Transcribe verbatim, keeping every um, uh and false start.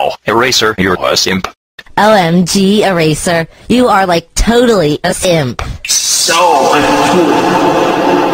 Wow, Eraser, you're a simp. O M G, Eraser, you are like totally a simp. So uncool.